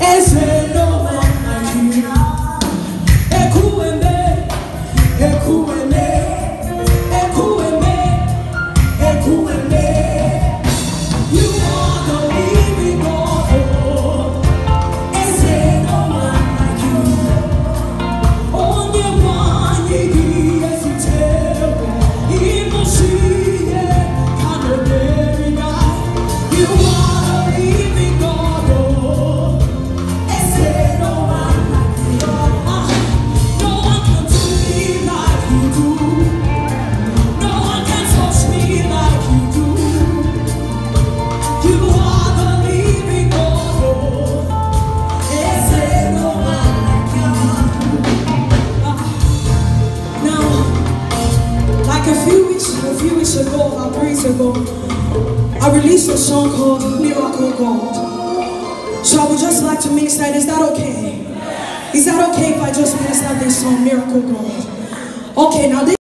I released a song called Miracle God. So I would just like to minister that. Is that okay? Is that okay if I just minister this song, Miracle God? Okay, now this